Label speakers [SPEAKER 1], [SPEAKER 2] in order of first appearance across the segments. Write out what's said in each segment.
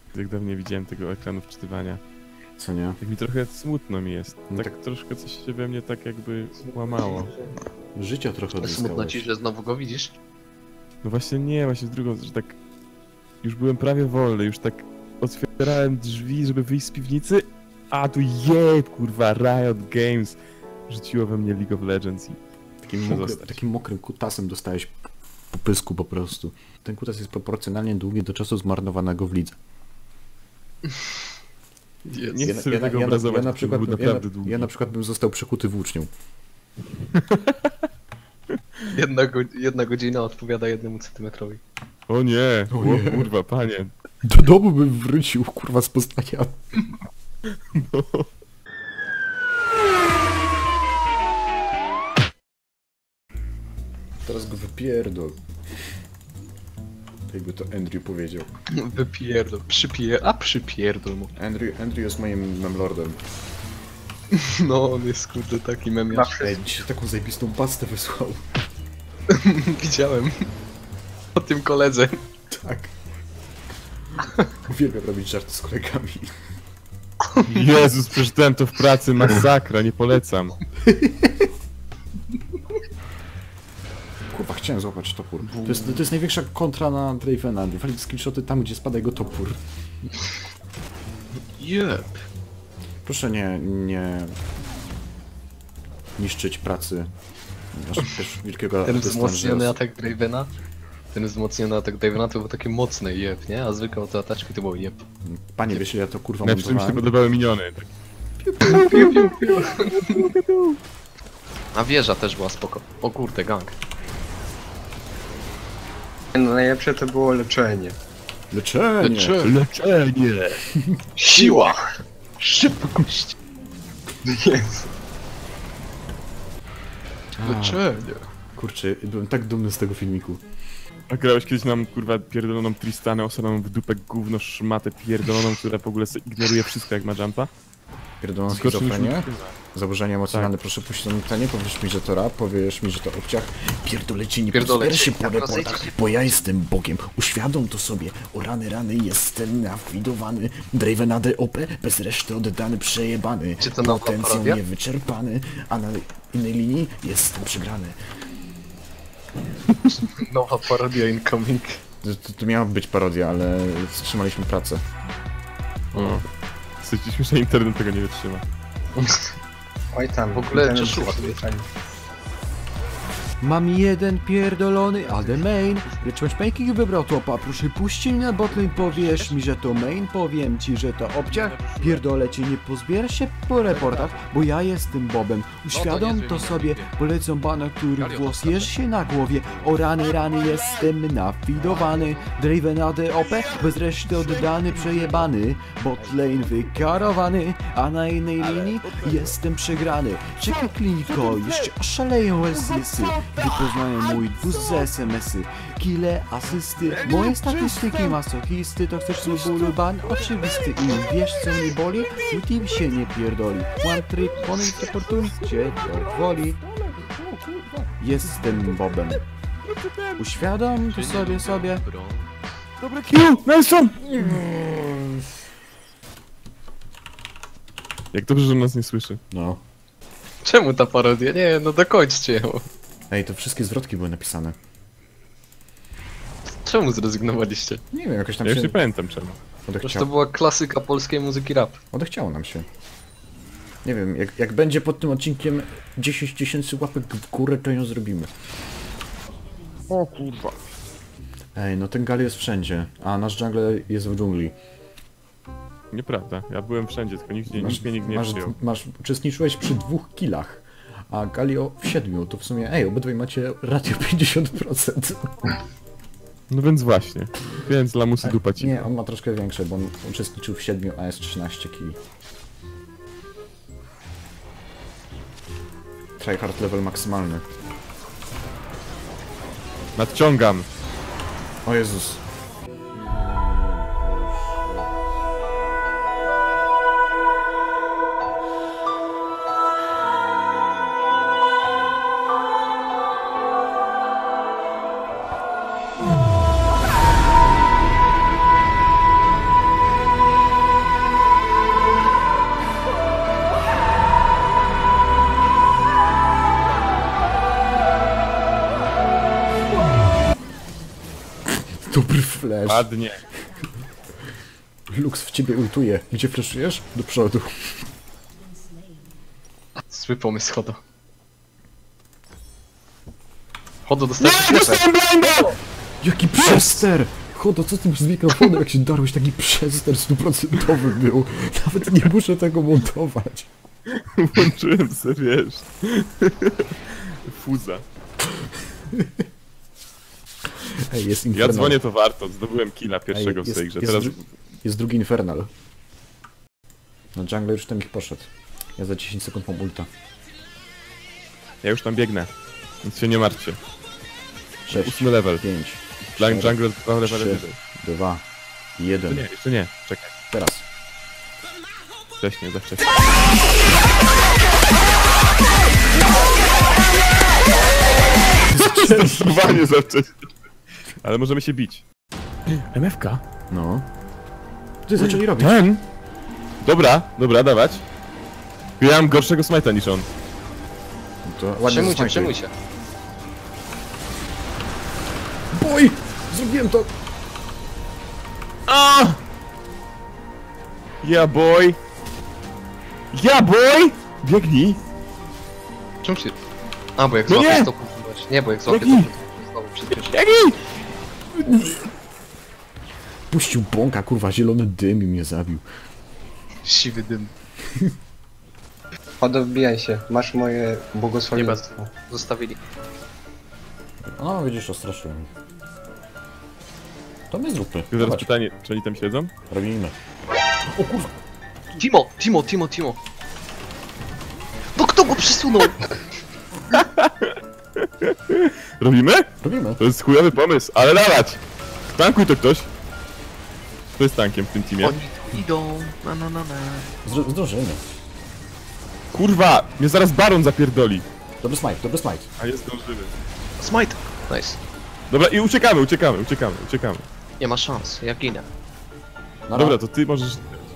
[SPEAKER 1] Jak dawno nie widziałem tego ekranu wczytywania.
[SPEAKER 2] Co nie?
[SPEAKER 1] Tak mi trochę smutno mi jest.
[SPEAKER 2] No
[SPEAKER 1] Tak,
[SPEAKER 2] tak-
[SPEAKER 1] troszkę coś się we mnie tak jakby łamało.
[SPEAKER 2] Życia trochę
[SPEAKER 3] Smutno
[SPEAKER 2] odzyskałeś.
[SPEAKER 3] ci, że znowu go widzisz?
[SPEAKER 1] No właśnie nie, właśnie w drugą, że tak... Już byłem prawie wolny, już tak otwierałem drzwi, żeby wyjść z piwnicy, a tu kurwa, Riot Games rzuciło we mnie League of Legends i...
[SPEAKER 2] Takim mokrym kutasem dostałeś po pysku po prostu. Ten kutas jest proporcjonalnie długi do czasu zmarnowanego w lidze.
[SPEAKER 1] Nie chcę sobie tego obrazować,
[SPEAKER 2] na przykład,
[SPEAKER 1] był naprawdę długi.
[SPEAKER 2] ja na przykład bym został przekuty włócznią.
[SPEAKER 3] Jedna godzina odpowiada 1 centymetrowi.
[SPEAKER 1] O nie,
[SPEAKER 2] O nie.
[SPEAKER 1] o kurwa, panie.
[SPEAKER 2] Do domu bym wrócił, kurwa, z Poznania.
[SPEAKER 1] No.
[SPEAKER 2] Teraz go wypierdol. Jakby to Andrew powiedział.
[SPEAKER 3] Wypierdol, przypierdol mu.
[SPEAKER 2] Andrew jest moim memlordem.
[SPEAKER 3] No, on jest kurde taki memiarz.
[SPEAKER 2] Ej, dzisiaj taką zajebistą pastę wysłał.
[SPEAKER 3] Widziałem. O tym koledze.
[SPEAKER 2] Tak. Uwielbiam robić żarty z kolegami.
[SPEAKER 1] Jezus, przeczytałem to w pracy, masakra, nie polecam.
[SPEAKER 2] Kurwa, chciałem złapać topór. To jest największa kontra na Dravena. Walić screenshoty tam, gdzie spada jego topór.
[SPEAKER 3] Jep.
[SPEAKER 2] Proszę nie niszczyć pracy naszego wielkiego
[SPEAKER 3] Ten
[SPEAKER 2] artysty
[SPEAKER 3] wzmocniony
[SPEAKER 2] Angelosa.
[SPEAKER 3] atak Dravena. Ten wzmocniony atak Dravena to był taki mocny jeb, nie? A zwykłe autoataczki to było jeb.
[SPEAKER 2] Panie, wiesz, ja to kurwa
[SPEAKER 1] Najpierw mi się
[SPEAKER 2] montowałem?
[SPEAKER 1] podobały miniony. Tak.
[SPEAKER 3] A wieża też była spoko. O kurde, gang.
[SPEAKER 4] No najlepsze to było leczenie.
[SPEAKER 2] Leczenie!
[SPEAKER 1] Leczenie!
[SPEAKER 3] Siła! Szybkość! Jezu. Leczenie.
[SPEAKER 2] Kurczę, byłem tak dumny z tego filmiku.
[SPEAKER 1] A grałeś kiedyś nam, kurwa, pierdoloną Tristanę osadzoną w dupę gówno szmatę pierdoloną, która w ogóle ignoruje wszystko jak ma jumpa?
[SPEAKER 2] Pierdoloną
[SPEAKER 1] Zgorszy niż
[SPEAKER 2] schizofrenię,
[SPEAKER 1] Lutyna.
[SPEAKER 2] zaburzenia emocjonalne,
[SPEAKER 1] Tak.
[SPEAKER 2] proszę puścić na pytanie, powiesz mi, że to rap, powiesz mi, że to obciach. Pierdolecie, nie
[SPEAKER 3] Pierdolecie.
[SPEAKER 2] pozbiera się po
[SPEAKER 3] Jak
[SPEAKER 2] reportach,
[SPEAKER 3] rozejdziecie-
[SPEAKER 2] bo ja jestem Bogiem. Uświadom to sobie, o rany, jestem nawidowany. Draven ADOP, bez reszty oddany, przejebany.
[SPEAKER 3] Czy to nowa
[SPEAKER 2] Potencjał
[SPEAKER 3] parodia?
[SPEAKER 2] niewyczerpany, a na innej linii jestem przegrany.
[SPEAKER 3] Nowa parodia incoming.
[SPEAKER 2] To miała być parodia, ale wstrzymaliśmy pracę.
[SPEAKER 1] O. Stwierdziliśmy, że internet tego nie wytrzyma.
[SPEAKER 4] Oj tam.
[SPEAKER 3] W ogóle
[SPEAKER 4] internet
[SPEAKER 3] Joshua
[SPEAKER 4] się
[SPEAKER 3] tu jest.
[SPEAKER 4] wypali.
[SPEAKER 5] Mam jeden pierdolony AD main, lecz matchmaking wybrał topa. Proszę puścić na botlane, powiesz mi, że to main, powiem ci, że to obciach. Pierdolę cię, nie pozbierasz się po reportach, bo ja jestem Bobem. Uświadom to sobie, polecą bana, który włos jeży się na głowie. O rany, jestem nawidowany. Draven ADOP, bez reszty oddany, przejebany. Botlane wykarowany, a na innej linii jestem przegrany. Czekaj kliniko, jeszcze szaleją SSy. Gdy poznają mój bus z SMS-y, kile, asysty, moje statystyki masochisty, to chcesz bólu ban oczywisty i wiesz co mnie boli? Mój team się nie pierdoli. One trick, pony cię to woli. Jestem Bobem. Uświadom to sobie.
[SPEAKER 1] Dobra, kill! Nelson! Jak dobrze, że on nas nie słyszy.
[SPEAKER 2] No.
[SPEAKER 3] Czemu ta parodia? Nie, no dokończcie ją.
[SPEAKER 2] Ej, to wszystkie zwrotki były napisane.
[SPEAKER 3] Czemu zrezygnowaliście?
[SPEAKER 2] Nie wiem, jakoś tam
[SPEAKER 1] Ja już
[SPEAKER 2] się
[SPEAKER 1] nie pamiętam czemu.
[SPEAKER 3] Przecież to była klasyka polskiej muzyki rap.
[SPEAKER 2] odechciało nam się. Nie wiem, jak będzie pod tym odcinkiem 10 000 łapek w górę, to ją zrobimy.
[SPEAKER 1] O kurwa.
[SPEAKER 2] Ej, no ten gal jest wszędzie, a nasz jungle jest w dżungli.
[SPEAKER 1] Nieprawda, ja byłem wszędzie, tylko nikt mnie nikt nie przyjął.
[SPEAKER 2] Uczestniczyłeś przy 2 killach, a Galio w 7, to w sumie, ej, obydwaj macie ratio 50%.
[SPEAKER 1] No więc właśnie. Więc lamusy dupa ci.
[SPEAKER 2] Nie, on ma troszkę większe, bo on uczestniczył w 7, a jest 13 killi. Tryhard level maksymalny.
[SPEAKER 1] Nadciągam.
[SPEAKER 2] O Jezus.
[SPEAKER 1] Ładnie.
[SPEAKER 2] Lux w ciebie ultuje. Gdzie fleszujesz? Do przodu.
[SPEAKER 3] Zły pomysł, Hodo. Hodo dostał
[SPEAKER 1] Dostałem blinda!
[SPEAKER 2] Jaki przester! Chodo, co ty z mikrofonem, jak się darłeś, taki przester 100% był. Nawet nie muszę tego montować.
[SPEAKER 1] Włączyłem sobie, wiesz. Fuza.
[SPEAKER 2] Ej, jest
[SPEAKER 1] Ja
[SPEAKER 2] Infernal.
[SPEAKER 1] dzwonię, to warto. Zdobyłem killa pierwszego w
[SPEAKER 2] jest-
[SPEAKER 1] tej grze.
[SPEAKER 2] jest
[SPEAKER 1] Teraz
[SPEAKER 2] Jest drugi Infernal. No jungle już tam ich poszedł. Ja za 10 sekund mam ulta.
[SPEAKER 1] ja już tam biegnę. Więc się nie martwcie.
[SPEAKER 2] 6,
[SPEAKER 1] 8 level.
[SPEAKER 2] 5,
[SPEAKER 1] Jungle 2 levele
[SPEAKER 2] 3,
[SPEAKER 1] wyżej.
[SPEAKER 2] 2,
[SPEAKER 1] Jeszcze
[SPEAKER 2] 1.
[SPEAKER 1] nie, jeszcze nie. Czekaj.
[SPEAKER 2] Teraz.
[SPEAKER 1] Wcześniej, za wcześnie. Zdecydowanie za wcześnie. Ale możemy się bić. MFK?
[SPEAKER 2] No. Ty zaczęli robić.
[SPEAKER 1] Ten? Dobra, dobra, dawać. Ja mam gorszego smite'a niż on.
[SPEAKER 2] To ładnie
[SPEAKER 3] Przejmujcie,
[SPEAKER 2] zasmajtuj.
[SPEAKER 3] przejmujcie.
[SPEAKER 2] Boj! Zrobiłem to!
[SPEAKER 1] A! Yeah boy! Yeah boy! Biegnij!
[SPEAKER 3] Czemu się... A, bo jak
[SPEAKER 1] No
[SPEAKER 3] złapiesz
[SPEAKER 1] nie!
[SPEAKER 3] to kurwa. Nie, bo jak złapiesz
[SPEAKER 1] Biegnij!
[SPEAKER 3] to znowu przyspieszy.
[SPEAKER 1] Biegnij!
[SPEAKER 2] Puścił bąka, kurwa, zielony dym i mnie zabił.
[SPEAKER 3] Siwy dym.
[SPEAKER 4] Chodo, wbijaj się. Masz moje
[SPEAKER 3] Nie
[SPEAKER 4] błogosławieństwo.
[SPEAKER 3] Zostawili.
[SPEAKER 2] O, widzisz, ostraszyłem. To my zróbmy.
[SPEAKER 1] Teraz
[SPEAKER 2] Zobacz,
[SPEAKER 1] pytanie, czy oni tam siedzą?
[SPEAKER 2] robimy. O kurwa!
[SPEAKER 3] Timo. No kto go przesunął?
[SPEAKER 1] Robimy?
[SPEAKER 2] Robimy.
[SPEAKER 1] To jest chujowy pomysł, ale dawać! Tankuj to ktoś! Kto jest tankiem w tym teamie?
[SPEAKER 3] Oni tu idą. Na.
[SPEAKER 2] Zdążymy.
[SPEAKER 1] Kurwa! Mnie zaraz baron zapierdoli!
[SPEAKER 2] Dobry smite, dobry smite.
[SPEAKER 1] A jest zdążymy.
[SPEAKER 3] Smite. Nice.
[SPEAKER 1] Dobra, i uciekamy.
[SPEAKER 3] Nie ma szans, ja ginę.
[SPEAKER 2] Nara.
[SPEAKER 1] Dobra, to ty możesz...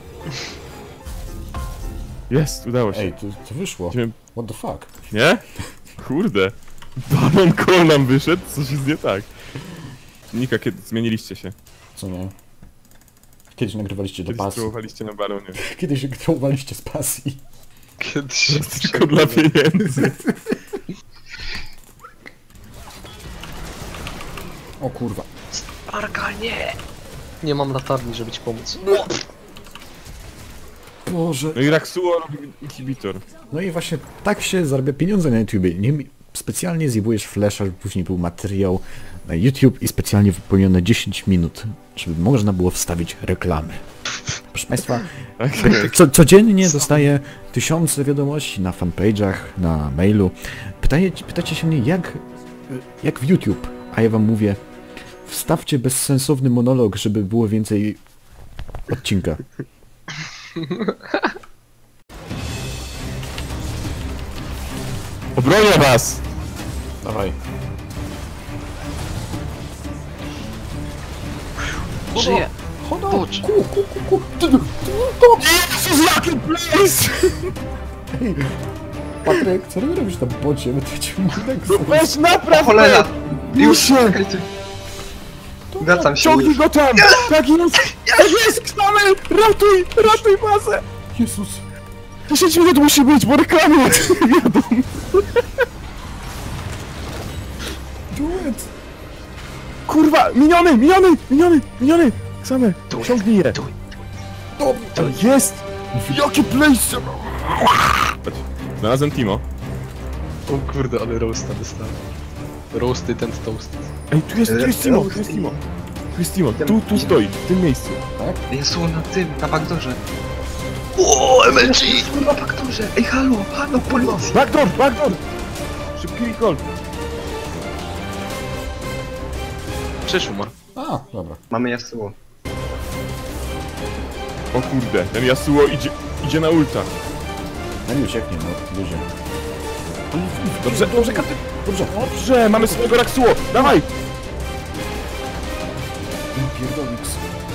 [SPEAKER 1] Jest, udało się.
[SPEAKER 2] Ej, to wyszło.
[SPEAKER 1] Idziemy-
[SPEAKER 2] What the fuck?
[SPEAKER 1] Nie? Kurde. Baron Cole nam wyszedł? Coś jest nie tak. Nika, kiedy zmieniliście się?
[SPEAKER 2] Co nie? Kiedyś nagrywaliście do
[SPEAKER 1] Kiedyś
[SPEAKER 2] pasji.
[SPEAKER 1] spróbowaliście na baronie.
[SPEAKER 2] Kiedyś próbowaliście z pasji.
[SPEAKER 3] Kiedyś...
[SPEAKER 1] Tylko dla pieniędzy.
[SPEAKER 2] O kurwa.
[SPEAKER 3] Arka, nie! Nie mam latarni, żeby ci pomóc.
[SPEAKER 2] Boże.
[SPEAKER 1] No i Raxuo robi inhibitor.
[SPEAKER 2] No i właśnie tak się zarabia pieniądze na YouTubie. Nie, specjalnie zjebujesz flasha, żeby później był materiał na YouTube i specjalnie wypełnione 10 minut, żeby można było wstawić reklamy. Proszę Państwa, codziennie dostaję tysiące wiadomości na fanpage'ach, na mailu. Pytacie się mnie, jak w YouTube, a ja wam mówię, wstawcie bezsensowny monolog, żeby było więcej odcinka.
[SPEAKER 1] Obronię was!
[SPEAKER 2] Dawaj.
[SPEAKER 3] Żyję.
[SPEAKER 2] Choda!
[SPEAKER 3] Chodź.
[SPEAKER 1] Jezus, jaki place!
[SPEAKER 2] Patryk, co ty robisz na bocie? My to cię
[SPEAKER 1] No weź napraw
[SPEAKER 4] Cholera!
[SPEAKER 1] mnie!
[SPEAKER 4] Już,
[SPEAKER 1] się!
[SPEAKER 4] czekajcie. Wracam się
[SPEAKER 1] Ciągnij
[SPEAKER 4] już.
[SPEAKER 1] go tam! Tak jest! Tak jest! Ksztamy! Ratuj bazę!
[SPEAKER 2] Jezus!
[SPEAKER 1] 10 minut musi być, bo reklamy jadą!
[SPEAKER 2] Do it!
[SPEAKER 1] Kurwa! Miniony! Same! Ciągnij je!
[SPEAKER 2] Dobrze!
[SPEAKER 1] To jest! Jakie place! Znalazłem Timo.
[SPEAKER 3] O kurde, ale roasta dostałem. Roasty ten toast.
[SPEAKER 1] Ej, tu jest Timo! Tu stoi, w tym miejscu.
[SPEAKER 4] Jezu, na tym, na backdoorze.
[SPEAKER 3] O, MLG!
[SPEAKER 4] Na backdoorze! Ej, halo, policja!
[SPEAKER 1] Backdoor! Szybki recall.
[SPEAKER 3] Przecież umarł.
[SPEAKER 2] A, dobra.
[SPEAKER 4] Mamy Yasuo.
[SPEAKER 1] O kurde, ten Yasuo idzie na ulta.
[SPEAKER 2] No nie ucieknie, no, ludzie.
[SPEAKER 1] Dobrze, Katy. Dobrze, mamy swojego Raxuo. Dawaj!
[SPEAKER 2] Pierdolix.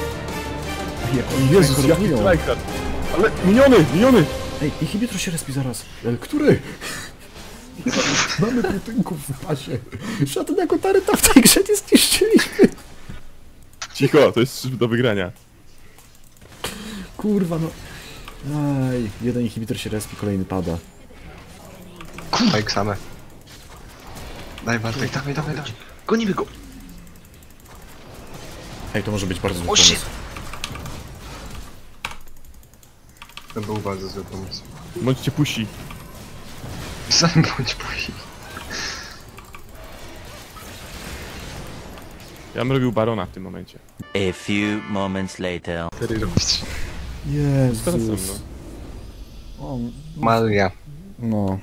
[SPEAKER 1] Jezus, jaki tryhard. Ale miniony!
[SPEAKER 2] Ej, inhibitor się respi zaraz. Który? Mamy budynków w pasie. Żadnego taryta w tej grze nie zniszczyliśmy.
[SPEAKER 1] Cicho, to jest do wygrania.
[SPEAKER 2] Kurwa, no. Aj, jeden inhibitor się respi, kolejny pada.
[SPEAKER 4] Kurwa, jak same. Daj Bartek, dawaj. Gonimy go.
[SPEAKER 2] Ej, to może być bardzo zły
[SPEAKER 4] O, shit.
[SPEAKER 2] pomysł.
[SPEAKER 4] To był bardzo zły pomysł.
[SPEAKER 1] Bądźcie pusi.
[SPEAKER 4] Sam bądź później.
[SPEAKER 1] Ja bym robił barona w tym momencie.
[SPEAKER 6] A few moments later.
[SPEAKER 4] Wtedy robić.
[SPEAKER 2] Jezus. O,
[SPEAKER 4] Maria.
[SPEAKER 2] no.